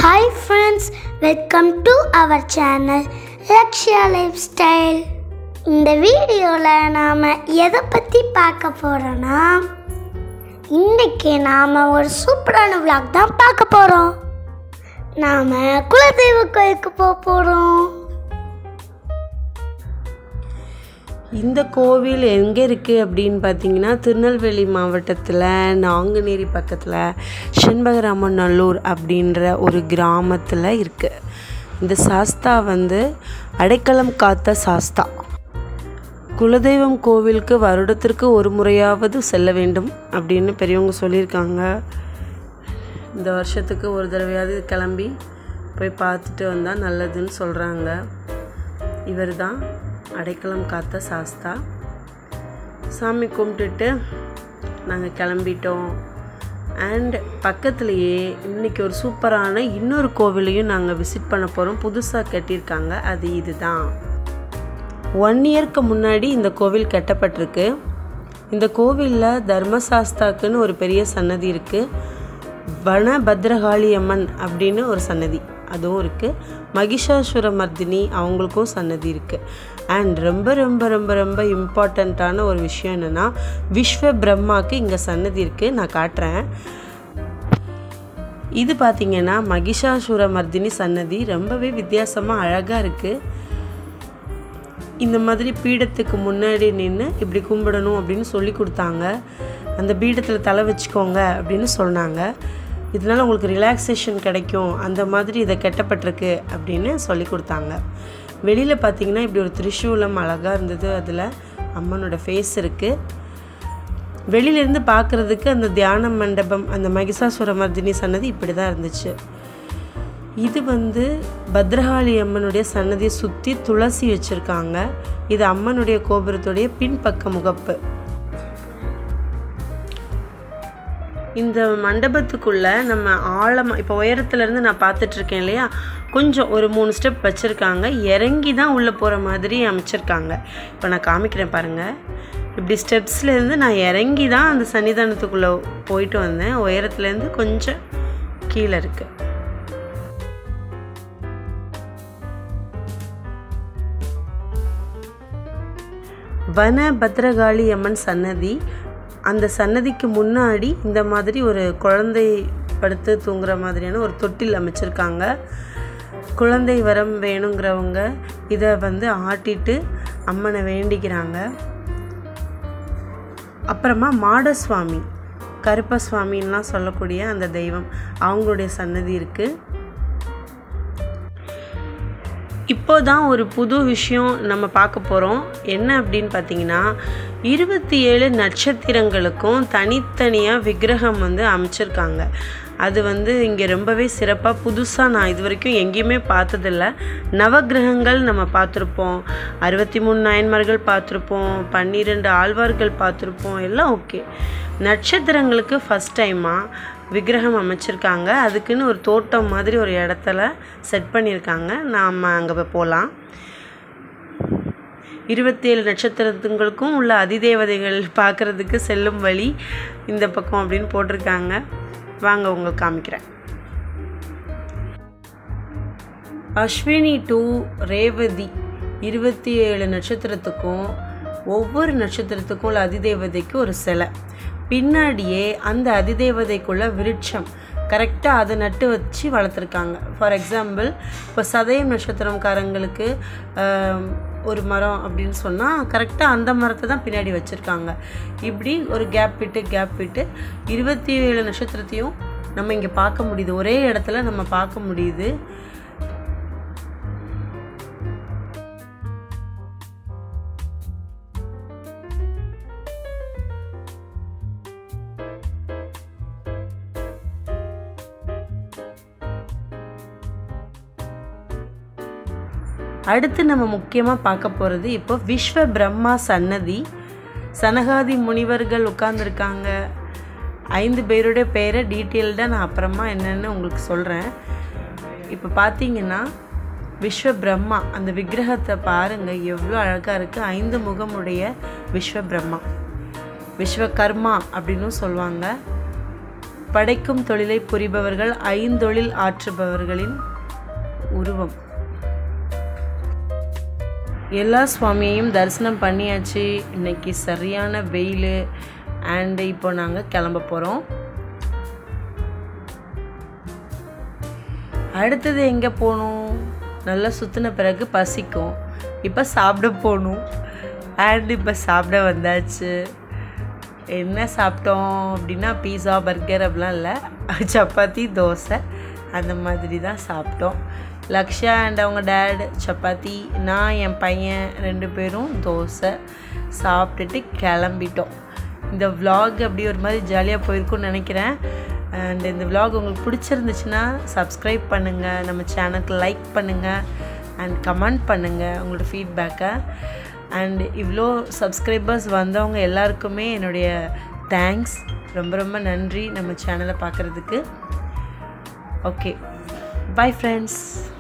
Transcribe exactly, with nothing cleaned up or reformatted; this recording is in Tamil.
Hi friends, welcome to our channel Lakshya Lifestyle. இந்த வீடியோவில் நாம் எதை பற்றி பார்க்க போகிறோன்னா, இன்றைக்கி நாம் ஒரு சூப்பரான vlog தான் பார்க்க போகிறோம். நாம் குலதெய்வ கோயிலுக்கு போக போகிறோம். இந்த கோவில் எங்கே இருக்குது அப்படின்னு பார்த்தீங்கன்னா, திருநெல்வேலி மாவட்டத்தில் நாங்குநேரி பக்கத்தில் செண்பகராமநல்லூர் அப்படின்ற ஒரு கிராமத்தில் இருக்குது. இந்த சாஸ்தா வந்து அடைக்கலம் காத்த சாஸ்தா. குலதெய்வம் கோவிலுக்கு வருடத்திற்கு ஒரு முறையாவது செல்ல வேண்டும் அப்படின்னு பெரியவங்க சொல்லியிருக்காங்க. இந்த வருஷத்துக்கு ஒரு தடவையாவது கிளம்பி போய் பார்த்துட்டு வந்தால் நல்லதுன்னு சொல்கிறாங்க. இவர் தான் அடைக்கலம் காத்த சாஸ்தா. சாமி கும்பிட்டுட்டு நாங்கள் கிளம்பிட்டோம். அண்ட் பக்கத்துலேயே இன்றைக்கி ஒரு சூப்பரான இன்னொரு கோவிலையும் நாங்கள் விசிட் பண்ண போகிறோம். புதுசாக கட்டியிருக்காங்க. அது இது தான். ஒன் இயர்க்கு முன்னாடி இந்த கோவில் கட்டப்பட்டிருக்கு. இந்த கோவிலில் தர்மசாஸ்தாக்குன்னு ஒரு பெரிய சன்னதி இருக்குது. வன பத்ரகாளி அம்மன் அப்படின்னு ஒரு சன்னதி அதுவும் இருக்குது. மகிஷாசுர மர்தினி அவங்களுக்கும் சன்னதி இருக்குது. அண்ட் ரொம்ப ரொம்ப ரொம்ப ரொம்ப இம்பார்ட்டண்ட்டான ஒரு விஷயம் என்னென்னா, விஸ்வ பிரம்மாவுக்கு இங்கே சன்னதி இருக்குது. நான் காட்டுறேன். இது பார்த்திங்கன்னா மகிஷாசுர மர்தினி சன்னதி. ரொம்பவே வித்தியாசமாக அழகாக இருக்குது. இந்த மாதிரி பீடத்துக்கு முன்னாடி நின்று இப்படி கும்பிடணும் அப்படின்னு சொல்லி கொடுத்தாங்க. அந்த பீடத்தில் தலை வச்சுக்கோங்க அப்படின்னு சொன்னாங்க. இதனால் உங்களுக்கு ரிலாக்ஸேஷன் கிடைக்கும், அந்த மாதிரி இதை கட்டப்பட்டிருக்கு அப்படின்னு சொல்லி கொடுத்தாங்க. வெளியில் பார்த்திங்கன்னா இப்படி ஒரு திரிசூலம் அழகாக இருந்தது. அதில் அம்மனோட ஃபேஸ் இருக்குது. வெளியிலேருந்து பார்க்குறதுக்கு அந்த தியான மண்டபம், அந்த மகிஷாசுர மர்தினி சன்னதி இப்படி தான் இருந்துச்சு. இது வந்து பத்ரகாளி அம்மனுடைய சன்னதியை சுற்றி துளசி வச்சுருக்காங்க. இது அம்மனுடைய கோபுரத்துடைய பின்பக்க முகப்பு. இந்த மண்டபத்துக்குள்ளே நம்ம ஆழமாக இப்போ உயரத்துலேருந்து நான் பார்த்துட்ருக்கேன் இல்லையா, கொஞ்சம் ஒரு மூணு ஸ்டெப் வச்சுருக்காங்க. இறங்கி தான் உள்ளே போகிற மாதிரி அமைச்சிருக்காங்க. இப்போ நான் காமிக்கிறேன் பாருங்கள். இப்படி ஸ்டெப்ஸ்லேருந்து நான் இறங்கி தான் அந்த சன்னிதானத்துக்குள்ளே போயிட்டு வந்தேன். உயரத்துலேருந்து கொஞ்சம் கீழே இருக்குது. வன பத்ரகாளி அம்மன் சன்னதி. அந்த சன்னதிக்கு முன்னாடி இந்த மாதிரி ஒரு குழந்தை படுத்து தூங்குற மாதிரியான ஒரு தொட்டில் அமைச்சிருக்காங்க. குழந்தை வரம் வேணுங்கிறவங்க இதை வந்து ஆட்டிட்டு அம்மனை வேண்டிக்கிறாங்க. அப்புறமா மாடசுவாமி, கருப்பசுவாமின்லாம் சொல்லக்கூடிய அந்த தெய்வம், அவங்களுடைய சன்னதி இருக்குது. இப்போ தான் ஒரு புது விஷயம் நம்ம பார்க்க போகிறோம். என்ன அப்படின்னு பார்த்தீங்கன்னா, இருபத்தி ஏழு நட்சத்திரங்களுக்கும் தனித்தனியாக விக்கிரகம் வந்து அமைச்சிருக்காங்க. அது வந்து இங்கே ரொம்பவே சிறப்பாக புதுசாக நான் இது வரைக்கும் எங்கேயுமே பார்த்ததில்ல. நவகிரகங்கள் நம்ம பார்த்துருப்போம், அறுபத்தி மூணு நாயன்மார்கள் பார்த்துருப்போம், பன்னிரெண்டு ஆழ்வார்கள் பார்த்துருப்போம், எல்லாம் ஓகே. நட்சத்திரங்களுக்கு ஃபஸ்ட் டைமாக விக்கிரகம் அமைச்சிருக்காங்க. அதுக்குன்னு ஒரு தோட்டம் மாதிரி ஒரு இடத்துல செட் பண்ணியிருக்காங்க. நாம் அங்கே போய் போகலாம். இருபத்தி ஏழு நட்சத்திரத்துங்களுக்கும் உள்ள அதிதேவதைகள் பார்க்குறதுக்கு செல்லும் வழி இந்த பக்கம் அப்படின்னு போட்டிருக்காங்க. வாங்க உங்களுக்கு காமிக்கிறேன். அஸ்வினி டு ரேவதி இருபத்தி ஏழு நட்சத்திரத்துக்கும் ஒவ்வொரு நட்சத்திரத்துக்கும் உள்ள அதிதேவதைக்கு ஒரு சிலை. பின்னாடியே அந்த அதிதேவதைக்குள்ள விருட்சம் கரெக்டாக அதை நட்டு வச்சு வளர்த்துருக்காங்க. ஃபார் எக்ஸாம்பிள், இப்போ சதயம் நட்சத்திரம்காரங்களுக்கு ஒரு மரம் அப்படின்னு சொன்னால் கரெக்டாக அந்த மரத்தை தான் பின்னாடி வச்சுருக்காங்க. இப்படி ஒரு கேப் விட்டு கேப் விட்டு இருபத்தி ஏழு நட்சத்திரத்தையும் நம்ம இங்கே பார்க்க முடியுது. ஒரே இடத்துல நம்ம பார்க்க முடியுது. அடுத்து நம்ம முக்கியமாக பார்க்க போகிறது இப்போ விஸ்வ பிரம்மா சன்னதி. சனகாதி முனிவர்கள் உட்கார்ந்துருக்காங்க. ஐந்து பேருடைய பேரை டீட்டெயில்டாக நான் அப்புறமா என்னென்னு உங்களுக்கு சொல்கிறேன். இப்போ பார்த்தீங்கன்னா விஸ்வ பிரம்மா அந்த விக்கிரகத்தை பாருங்கள், எவ்வளோ அழகாக இருக்குது. ஐந்து முகமுடைய விஸ்வ பிரம்மா, விஸ்வகர்மா அப்படின்னு சொல்லுவாங்க. படைக்கும் தொழிலை புரிபவர்கள் ஐந்தொழில் ஆற்றுபவர்களின் உருவம். எல்லா சுவாமியையும் தரிசனம் பண்ணியாச்சு. இன்னைக்கு சரியான வெயில் அண்டு இப்போ நாங்கள் கிளம்ப போகிறோம். அடுத்தது எங்கே போகணும்? நல்லா சுற்றின பிறகு பசிக்கும். இப்போ சாப்பிட போகணும். அண்ட் இப்போ சாப்பிட வந்தாச்சு. என்ன சாப்பிட்டோம் அப்படின்னா பீஸா பர்கர் அப்படிலாம் இல்லை, சப்பாத்தி தோசை அந்த மாதிரி தான் சாப்பிட்டோம். லக்ஷா அண்ட் அவங்க டேட் சப்பாத்தி, நான் என் பையன் ரெண்டு பேரும் தோசை சாப்பிட்டுட்டு கிளம்பிட்டோம். இந்த vlog அப்படி ஒரு மாதிரி ஜாலியாக போயிருக்கும்னு நினைக்கிறேன். அண்ட் இந்த vlog உங்களுக்கு பிடிச்சிருந்துச்சுன்னா சப்ஸ்கிரைப் பண்ணுங்கள், நம்ம சேனலுக்கு லைக் பண்ணுங்கள் அண்ட் கமெண்ட் பண்ணுங்கள் உங்களோட ஃபீட்பேக்கை. அண்ட் இவ்வளோ சப்ஸ்கிரைபர்ஸ் வந்தவங்க எல்லாருக்குமே என்னுடைய தேங்க்ஸ், ரொம்ப ரொம்ப நன்றி நம்ம சேனலை பார்க்குறதுக்கு. Okay, bye friends.